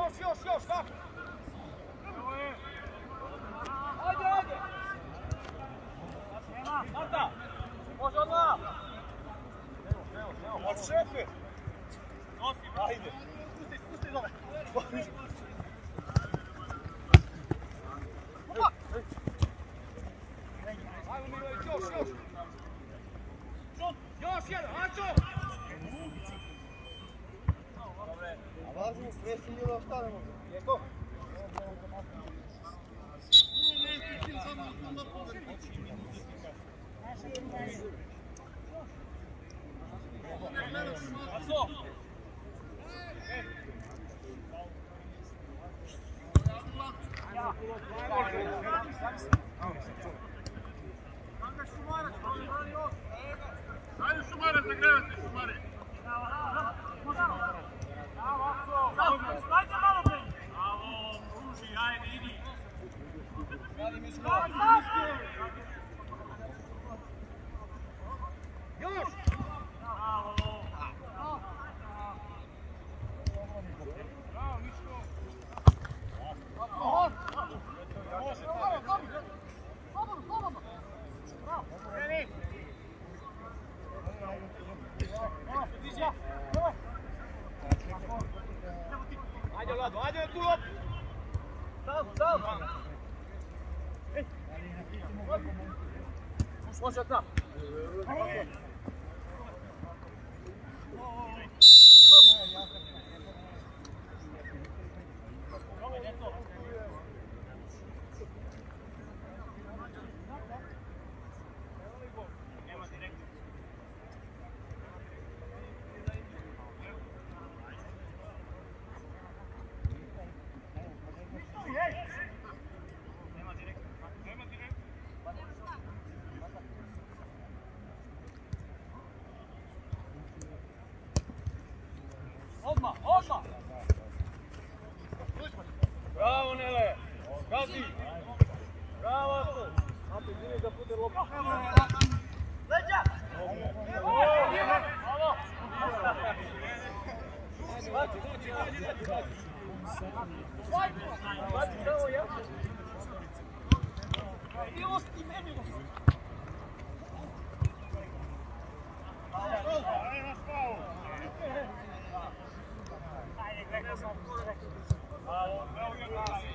Još, tako! Ajde! Marta! Može odmah! Evo, može šefe! Ajde! Spusti dole! Ajmo Milović, još! Još jedan, Ančo! A važno, stresi ili ostanemo? Jeko? Ajde Šumare, zagravajte Šumare! Ajde malo bre! Bravo, Ruži, ajde, idi! Još! Bravo! Bravo, Miško! Ajde Vlado, ajde tu lop! Stav! Može tam! Odmah! Bravo Nele! Gazi! Bravo tu! Napi, izvini da bude lopta. Leđa! Bravo! Baci samo ja! Milosti meni! Bravo, evo ga!